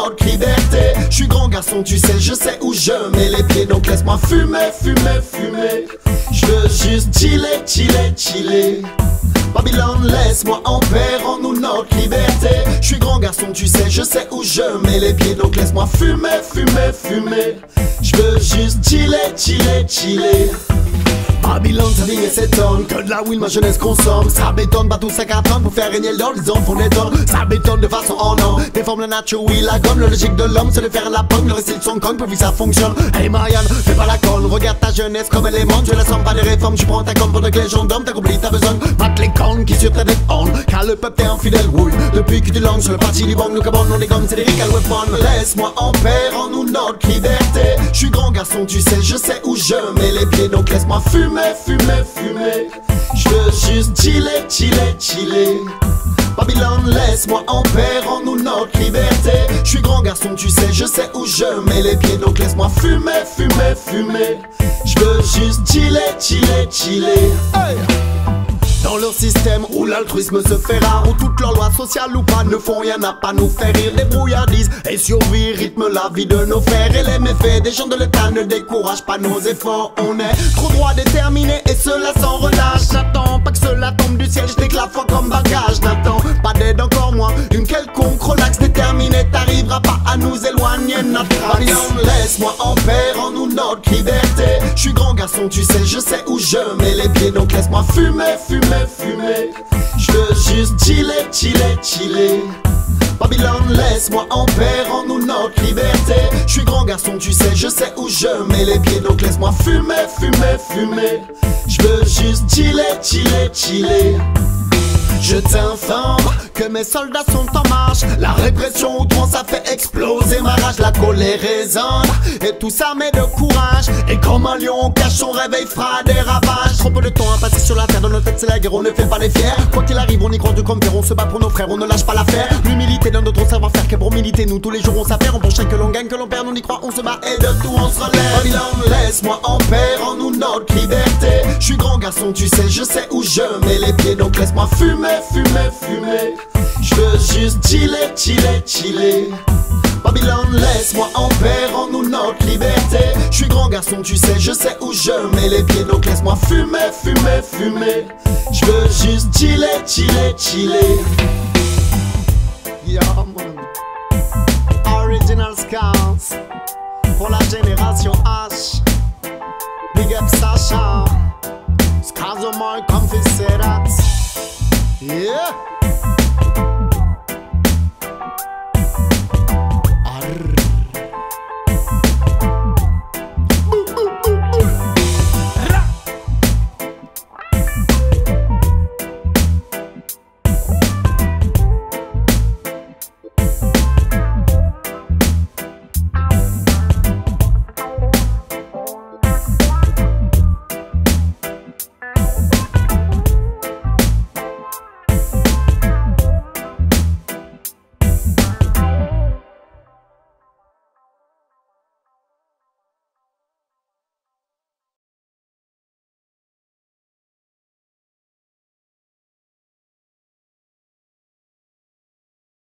notre liberté. Je suis grand garçon, tu sais, je sais où je mets les pieds, donc laisse-moi fumer, fumer, fumer. Je veux juste chiller, chiller, chiller. Babylone, laisse-moi en paix, rends-nous notre liberté. Je suis grand garçon, tu sais, je sais où je mets les pieds, donc laisse-moi fumer, fumer, fumer. Je veux juste chiller, chiller, chiller. Babylone, sa vie s'étonne que de la will ma jeunesse consomme. Ça bétonne, pas tout ça qu'à prendre pour faire régner l'or, les enfants l'étonne. Ça bétonne de façon en an, déforme la nature, oui la gomme. La logique de l'homme, c'est de faire la pomme, le récit de son con, pour que ça fonctionne. Hey Marianne, fais pas la conne, regarde ta jeunesse comme elle est monte. Je la sens pas des réformes, tu prends ta com pour de légende d'homme. T'as compris, t'as besoin, pas les connes qui sur ta tête on. Car le peuple est infidèle, oui. Depuis que tu lances sur le parti du bon, nous cabons, on est comme c'est des ricains weapons. Laisse-moi en paix, rends-nous notre liberté. Je suis grand garçon, tu sais, je sais où je mets les pieds, donc laisse-moi fumer, fumer, fumer. Je veux juste chiller, chiller, chiller. Babylone, laisse-moi en paix, rends-nous notre liberté. Je suis grand garçon, tu sais, je sais où je mets les pieds, donc laisse-moi fumer, fumer, fumer. Je veux juste chiller, chiller, chiller. Hey! Dans leur système où l'altruisme se fait rare, où toutes leurs lois sociales ou pas ne font rien à pas nous faire rire. Des brouillardises et survie rythment la vie de nos frères. Et les méfaits des gens de l'état ne découragent pas nos efforts. On est trop droit déterminé et cela sans relâche. J'attends pas que cela tombe du ciel, je déclare foi comme bagage. N'attends pas d'aide, encore moins une quelconque relax déterminée. T'arriveras pas à nous éloigner notre Babylone, laisse-moi en paix, rends-nous notre liberté. Je suis grand garçon, tu sais, je sais où je mets les pieds, donc laisse-moi fumer, fumer, fumer. Je veux juste chiller, chiller, chiller. Babylone, laisse-moi en paix, rends-nous notre liberté. Je suis grand garçon, tu sais, je sais où je mets les pieds, donc laisse-moi fumer, fumer, fumer. Je veux juste chiller, chiller, chiller. Je t'informe que mes soldats sont en marche. La répression outrance a fait exploser ma rage. La colère résonne et tout ça met de courage. Et comme un lion on cache son réveil fera des ravages. Trop peu de temps à passer sur la terre, dans notre tête c'est la guerre, on ne fait pas les fiers. Quoi qu'il arrive on y croit du comme on se bat pour nos frères, on ne lâche pas l'affaire. L'humilité dans notre savoir-faire, que pour militer nous tous les jours on s'affaire. On pense que l'on gagne, que l'on perd, on y croit, on se bat et de tout on se relève. Babylone, laisse-moi en paix, rends-nous notre liberté. Je suis grand garçon, tu sais, je sais où je mets les pieds, donc laisse-moi fumer, fumer, fumer. Je veux juste chiller, chiller, chiller. Babylone, laisse-moi en paix, rends-nous notre liberté. Je suis grand garçon, tu sais, je sais où je mets les pieds, donc laisse-moi fumer, fumer, fumer. Je veux juste chiller, chiller, chiller. Yeah, man. Original Scouts pour la génération H. Big up Sacha.